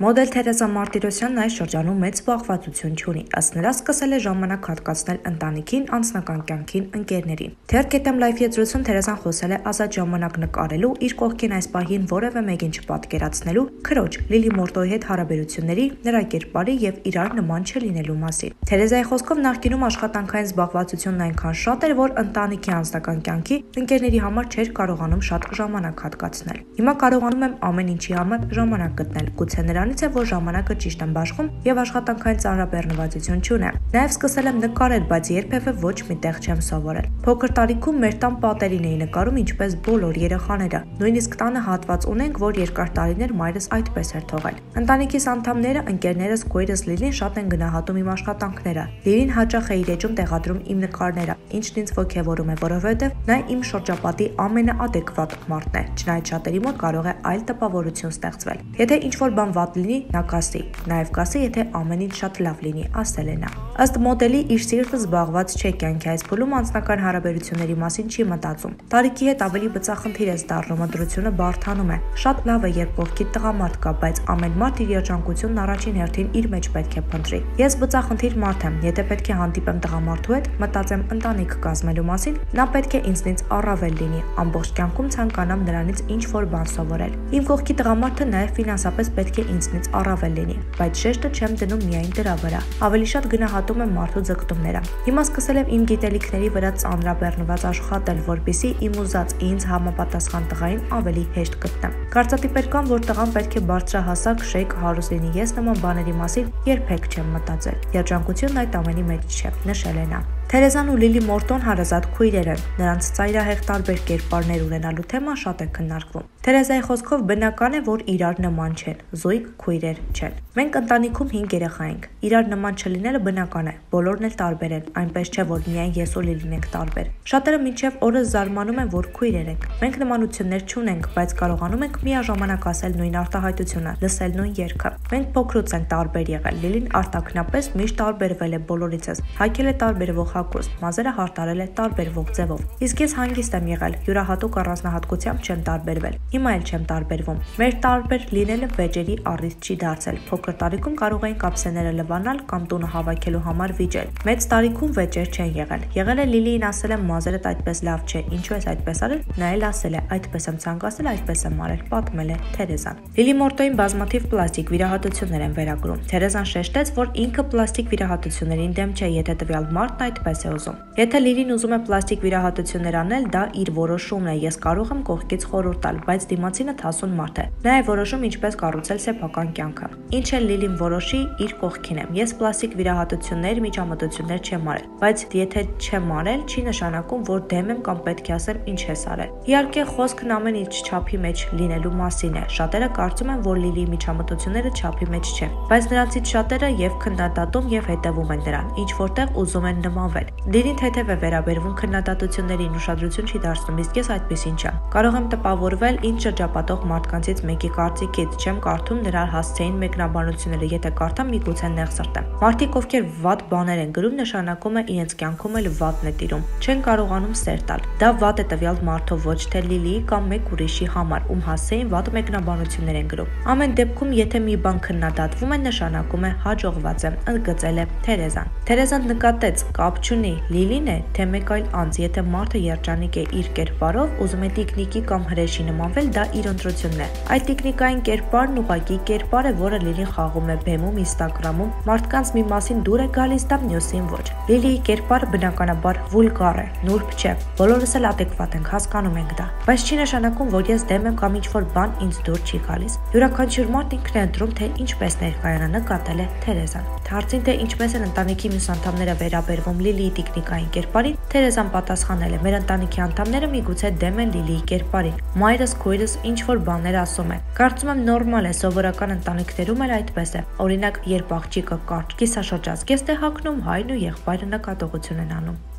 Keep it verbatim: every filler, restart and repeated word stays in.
Մոդել Թերեզա Մարտիրոսյանն այս շրջանում մեծ զբաղվածություն չունի, ըստ նրա սկսել է ժամանակ հատկացնել ընտանիքին, անձնական կյանքին, ընկերներին։ Թերքետեմ լայֆի եզրույցում Թերեզան խոսել է ազատ ժամանակ նկարելու, իր կողքին այս պահին որևէ մեկին չպատկերացնելու, քրոջ Լիլի Մորտոյի հետ հարաբերությունների, նրա կերպարի եւ իրար նման չլինելու մասին։ Թերեզայի խոսքով նախկինում աշխատանքային զբաղվածությունն այնքան շատ էր, որ ընտանիքի անձնական կյանքի, ընկերների համար չէր կարողանում շատ ժամանակ հատկացնել։ Հիմա կարողանում եմ ամեն ինչի համար ժամանակ գտնել, գուցե նրանից է, որ ժամանակը ճիշտ եմ բաշխում եւ աշխատանքային ծանրաբեռնվածություն չունեմ։ Նաեւ սկսել եմ նկարել, բայց երբևէ ոչ մի տեղ չեմ սովորել։ Փոքր տարիքում մեր տան պատերին էի նկարում, ինչպես բոլոր երեխաները։ Նույնիսկ տանը հատված ունենք, որ երկար տարիներ մայրս այդպես էր թողել։ Ընտանիքիս անդամները, ընկերներս, քույրս Լիլին շատ են գնահատում իմ աշխատանքները։ Լիլին հաճախ է իր էջում տեղադրում իմ նկարները, ինչն ինձ ոգևորում է, որովհետեւ նա իմ շրջապատի ամենաադեկվատ մարդն է։ Չնայած շատերի մոտ կարող է այլ տպավորություն ստեղծվել։ Եթե ինչ-որ բան վատ լինի, նա կասի, նաև կասի, եթե ամեն ինչ շատ լավ լինի, ասել է նա։ Ըստ մոդելի, իր սիրտը զբաղված չէ կյանքի այս փուլում, անձնական հարաբերությունների մասին չի մտածում։ Տարիքի հետ ավելի բծախնդիր է դառնում, ընտրությունը բարդանում է։ Շատ լավ է, երբ կողքի տղամարդ կա, բայց ամեն մարդ իր երջանկությունն առաջին հերթին իր մեջ պետք է փնտրի։ Ես բծախնդիր մարդ եմ, եթե պետք է հանդիպեմ տղամարդու հետ, մտածեմ ընտանիք կազմելու մասին, նա պետք է ինձնից առավել լինի, ամբողջ կյանքում ցանկանամ նրանից ինչ-որ բան սովորել։ Իմ կողքի տղամարդը նաև ֆինանսապես պետք է ինձնից առավել լինի, բայց շեշտը չեմ դնում միայն դրա վրա։ Ավելի շատ գնահատում եմ մարդու ձգտումները։ Հիմա սկսել եմ իմ գիտելիքների վրա ծանրաբեռնված աշխատել, որպեսզի իմ ուզած ինձ համապատասխան տղային ավելի հեշտ գտնեմ։ Կարծատիպեր կան, որ տղան պետք է բարձրահասակ, շեյք, հարուստ լինի, ես նման բաների մասին երբեք չեմ մտածել։ Երջանկությունն այդ ամենի մեջ չէ, նշել է նա։ Թերեզան ու Լիլի Մորտոն հարազատ քույրեր են, նրանց ծայրահեղ տարբեր կերպարներ ունենալու թեման շատ է քննարկվում։ Թերեզայի խոսքով բնական է, որ իրար նման չեն, զույգ քույրեր չեն։ Մենք ընտանիքում հինգ երեխա ենք, իրար նման չլինելը բնական է, բոլորն էլ տարբեր են, այնպես չէ, որ միայն ես ու Լիլին ենք տարբեր։ Շատերը մինչև օրս զարմանում են, որ քույրեր ենք։ Մենք նմանություններ չունենք, բայց կարողանում ենք միաժամանակ ասել նույն արտահայտությունը, լսել նույն երգը։ Մենք փոքրուց ենք տարբեր եղել, Լիլին արտաքնապես միշտ տարբերվել է բոլորիցս, հագել է տարբերվող հագուստ, մազերը հարդարել է տարբերվող ձևով։ Իսկ ես հանգիստ եմ եղել, յուրահատուկ առանձնահատկությամբ չեմ տարբերվել։ Հիմա էլ չեմ տարբերվում։ Մեր տարբեր լինելը վեճերի առիթ չի դարձել։ Փոքր տարիքում կարող էինք ափսեները լվանալ կամ տունը հավաքելու համար վիճել։ Մեծ տարիքում վեճեր չեն եղել։ Եղել է Լիլիին ասել եմ մազերդ այդպես լավ չէ, ինչու ես այդպես արել։ Նա էլ ասել է այդպես եմ ցանկացել, այդպես եմ արել, պատմել է Թերեզան։ Լիլի Մորտոյին բազմաթիվ պլաստիկ վիրահատություններ են վերագրում։ Թերեզան շեշտեց, որ ինքը պլաստիկ վիրահատություններին դեմ չէ, եթե տվյալ մարդն այդպես է ուզում։ Եթե Լիլին ուզում է պլաստիկ վիրահատություններ անել, դա իր որոշումն է, ես կարող եմ կողքից խորհուրդ տալ, բայց դիմացինը թասուն մարդ է։ Նա է որոշում ինչպես կառուցել սեփական կյանքը։ Ինչ էլ Լիլին որոշի, իր կողքին եմ։ Ես պլաստիկ վիրահատություններ, միջամտություններ չեմ արել, բայց եթե չեմ արել, չի նշանակում, որ դեմ եմ կամ պետք է ասեմ ինչ ես արել։ Իհարկե, խոսքն ամեն ինչ չափի մեջ լինելու մասին է։ Շատերը կարծում են, որ Լիլիի միջամտությունները չափի մեջ չեն, բայց նրանցից շատերը եւ քննադատում եւ հետևում են նրան, ինչ որտեղ ուզում են նմանվել։ Լիլին թեթև է վերաբերվում քննադատություններին, ուշադրություն չի դարձնում, իսկ ես այդպեսին չեմ։ Կարող եմ տպավորվել ինձ շրջապատող մարդկանցից մեկի կարծիքից, չեմ կարդում նրա հասցեին մեկնաբանությունները, եթե կարդամ միգուցե նեղ սրտեմ։ Մարդիկ, ովքեր վատ բաներ են գրում, նշանակում է իրենց կյանքում էլ վատն է տիրում, չեն կարողանում սեր տալ։ Դա վատ է տվյալ մարդով, ոչ թե Լիլիի կամ մեկ ուրիշի համար, ում հասցեին վատ մեկնաբանություններ են գրում։ Ամեն դեպքում, եթե մի բան քննադատվում է, նշանակում է հաջողված է, ընդգծել է Թերեզան։ Թերեզան նկատեց, կապ չունի Լիլին է, թե մեկ այլ անձ, եթե մարդը երջանիկ է իր կերպարով, ուզում է տիկնիկի կամ հրեշի նմանվել, դա իր ընտրությունն է։ Այդ տիկնիկային կերպարն ուղղակի կերպար է, որը Լիլին խաղում է բեմում, Ինստագրամում, մարդկանց մի մասին դուր է գալիս, դա մյուսին ոչ։ Լիլիի կերպարը բնականաբար վուլգար է, նուրբ չէ։ Բոլորս էլ ադեկվատ ենք, հասկանում ենք դա։ Բայց չի նշանակում, որ ես դեմ եմ կամ ինչ-որ բան ինձ դուր չի գալիս։ Յուրաքանչյուր մարդ ինքն է ընտրում, թե ինչպես ներկայանա, նկատել է Թերեզան։ Հարցին, թե ինչպես են ընտանիքի մյուս անդամները վերաբերվում Լիլիի տիկնիկային կերպարին, Թերեզան պատասխանել է. մեր ընտանիքի անդամները միգուցե դեմ են Լիլիի կերպարին։ Մայրս, քույրս ինչ-որ բաներ ասում են։ Կարծում եմ նորմալ է, սովորական ընտանիքներում էլ այդպես է։ Օրինակ, երբ աղջիկը կարճ կիսաշրջած կեստ է հագնում, հայրն ու եղբայրը նկատողություն են անում։